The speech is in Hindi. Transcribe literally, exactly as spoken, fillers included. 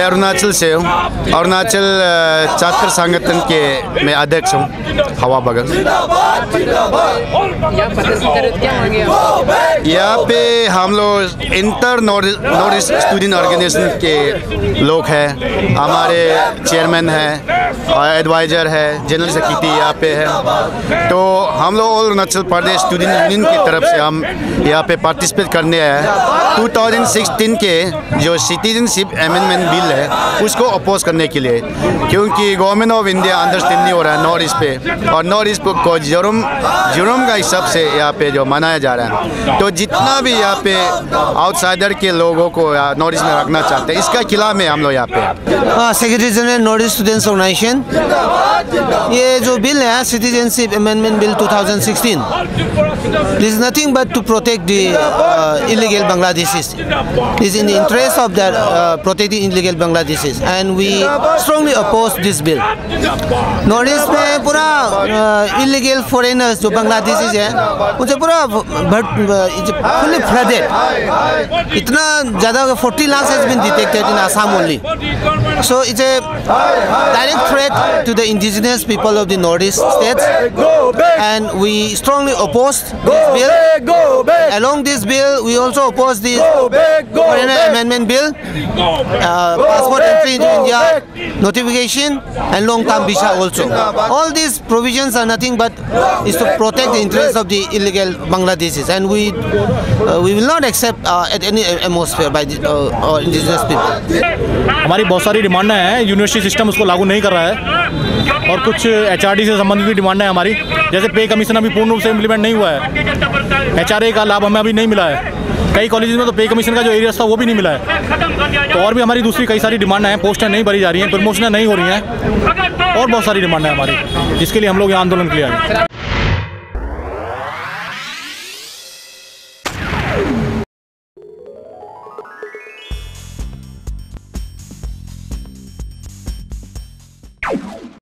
मैं अरुणाचल से हूँ। अरुणाचल छात्र संगठन के मैं अध्यक्ष हूँ, हवा बगल। यहाँ पे हम लोग inter north east student organisation के लोग हैं। हमारे चेयरमैन हैं, एडवाइज़र है, जनरल सेक्रेटरी यहाँ पे है। तो हम लोग all Arunachal Pradesh student union की तरफ से हम यहाँ पे पार्टिसिपेट करने आए हैं। दो हज़ार सोलह के जो सिटीजनशिप अमेंडमेंट बिल है उसको अपोज करने के लिए, क्योंकि गवर्नमेंट ऑफ इंडिया अंडरस्टैंड नहीं हो रहा है नॉर्थ ईस्ट पे, और नॉर्थ ईस्ट को जुर्म जुर्म का हिसाब से यहाँ पे जो मनाया जा रहा है। तो जितना भी यहाँ पे आउटसाइडर के लोगों को नॉर्थ ईस्ट में रखना चाहते हैं, इसका खिलाफ में हम लोग यहाँ पे। Secretary general north east students organisation, ये जो बिल है सिटीजनशिप अमेंडमेंट बिल दो हज़ार सोलह, this is nothing but to protect the illegal Bangladeshis, is in the interest of that uh, protecting illegal Bangladeshis, and we strongly oppose this bill. North east में पूरा इलीगल फॉरेनर्स जो बांग्लादेशीज हैं उनसे पूरा फुली फ्लडेड, इतना ज़्यादा चालीस lakh has been detected in Assam only. So it's a direct threat to the indigenous people of the northeast states, and we strongly oppose this bill. Along this bill, we also oppose the Foreigner Amendment Bill, uh, passport entry into India, notification, and long-term visa also. All these provisions are nothing but is to protect the interests of the illegal Bangladeshis, and we uh, we will not accept uh, at any atmosphere by the, uh, our indigenous people. हमारी बहुत सारी डिमांडें हैं, यूनिवर्सिटी सिस्टम उसको लागू नहीं कर रहा है, और कुछ एच आर डी से संबंधित भी डिमांडें हैं हमारी, जैसे पे कमीशन अभी पूर्ण रूप से इम्प्लीमेंट नहीं हुआ है, एच आर ए का लाभ हमें अभी नहीं मिला है, कई कॉलेजेस में तो पे कमीशन का जो एरिया था वो भी नहीं मिला है। तो और भी हमारी दूसरी कई सारी डिमांडें हैं, पोस्टें नहीं भरी जा रही हैं, प्रमोशनें नहीं हो रही हैं, और बहुत सारी डिमांडें हैं हमारी, जिसके लिए हम लोग यहाँ आंदोलन के लिए आए हैं।